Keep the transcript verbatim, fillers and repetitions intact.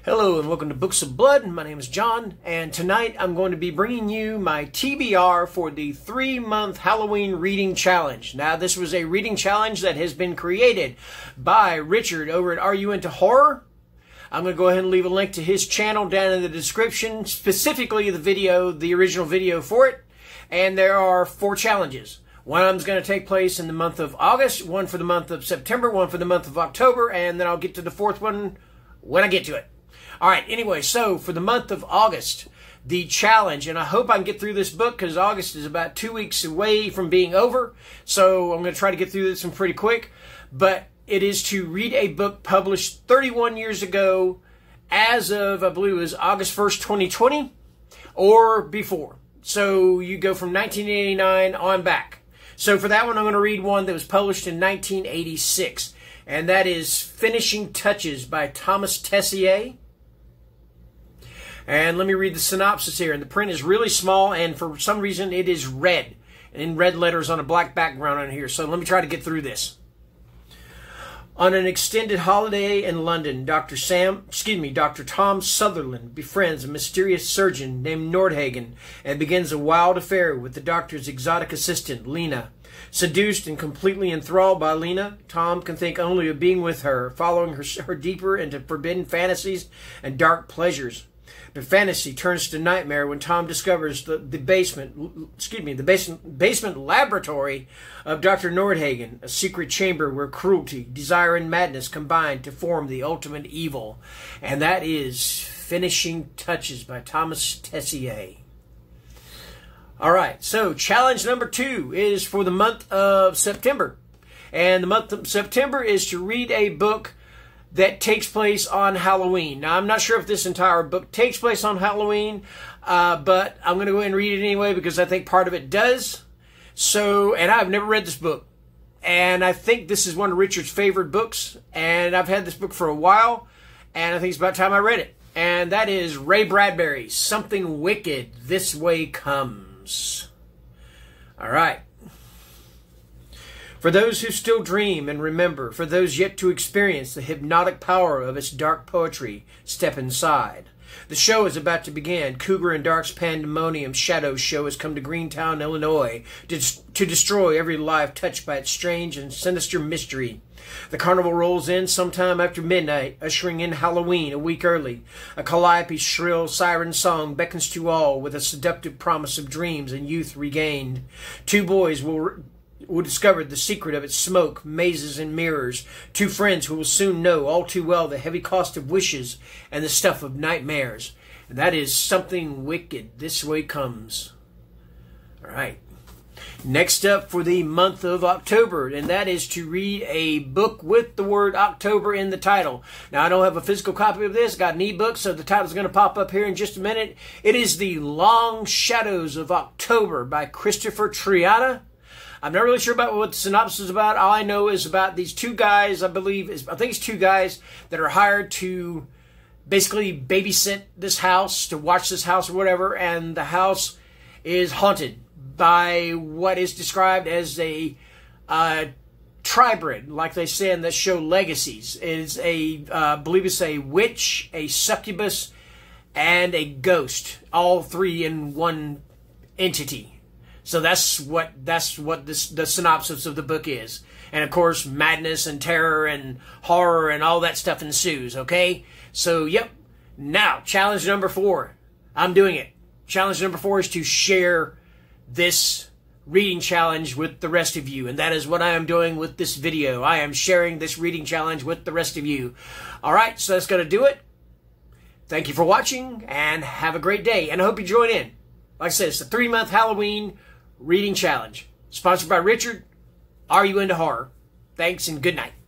Hello and welcome to Books of Blood. My name is John, and tonight I'm going to be bringing you my T B R for the three-month Halloween reading challenge. Now, this was a reading challenge that has been created by Richard over at Are You Into Horror? I'm going to go ahead and leave a link to his channel down in the description, specifically the video, the original video for it. And there are four challenges. One of them is going to take place in the month of August, one for the month of September, one for the month of October, and then I'll get to the fourth one when I get to it. All right, anyway, so for the month of August, the challenge, and I hope I can get through this book because August is about two weeks away from being over, so I'm going to try to get through this one pretty quick, but it is to read a book published thirty-one years ago as of, I believe it was August first, twenty twenty, or before. So you go from nineteen eighty-nine on back. So for that one, I'm going to read one that was published in nineteen eighty-six, and that is Finishing Touches by Thomas Tessier. And let me read the synopsis here. And the print is really small, and for some reason it is red, in red letters on a black background on here. So let me try to get through this. On an extended holiday in London, Doctor Sam, excuse me, Doctor Tom Sutherland befriends a mysterious surgeon named Nordhagen and begins a wild affair with the doctor's exotic assistant, Lena. Seduced and completely enthralled by Lena, Tom can think only of being with her, following her, her deeper into forbidden fantasies and dark pleasures. But fantasy turns to nightmare when Tom discovers the, the basement, excuse me, the basement, basement laboratory of Doctor Nordhagen, a secret chamber where cruelty, desire, and madness combine to form the ultimate evil. And that is Finishing Touches by Thomas Tessier. All right, so challenge number two is for the month of September. And the month of September is to read a book that takes place on Halloween. Now, I'm not sure if this entire book takes place on Halloween, uh, but I'm going to go ahead and read it anyway because I think part of it does. So, and I've never read this book. And I think this is one of Richard's favorite books. And I've had this book for a while, and I think it's about time I read it. And that is Ray Bradbury's Something Wicked This Way Comes. All right. For those who still dream and remember, for those yet to experience the hypnotic power of its dark poetry, step inside. The show is about to begin. Cougar and Dark's Pandemonium Shadow Show has come to Greentown, Illinois, to, to destroy every life touched by its strange and sinister mystery. The carnival rolls in sometime after midnight, ushering in Halloween a week early. A calliope's shrill siren song beckons to all with a seductive promise of dreams and youth regained. Two boys will will discover the secret of its smoke, mazes, and mirrors. Two friends who will soon know all too well the heavy cost of wishes and the stuff of nightmares. And that is Something Wicked This Way Comes. All right. Next up for the month of October, and that is to read a book with the word October in the title. Now, I don't have a physical copy of this. I got an ebook, so the title's going to pop up here in just a minute. It is The Long Shadows of October by Christopher Triana. I'm not really sure about what the synopsis is about. All I know is about these two guys, I believe, is, I think it's two guys that are hired to basically babysit this house, to watch this house or whatever, and the house is haunted by what is described as a uh, tribrid, like they say in the show Legacies. It is a, uh, I believe it's a witch, a succubus, and a ghost, all three in one entity. So that's what that's what this, the synopsis of the book is. And, of course, madness and terror and horror and all that stuff ensues, okay? So, yep. Now, challenge number four. I'm doing it. Challenge number four is to share this reading challenge with the rest of you. And that is what I am doing with this video. I am sharing this reading challenge with the rest of you. All right, so that's going to do it. Thank you for watching, and have a great day. And I hope you join in. Like I said, it's a three-month Halloween reading challenge. Sponsored by Richard. Are You Into Horror? Thanks and good night.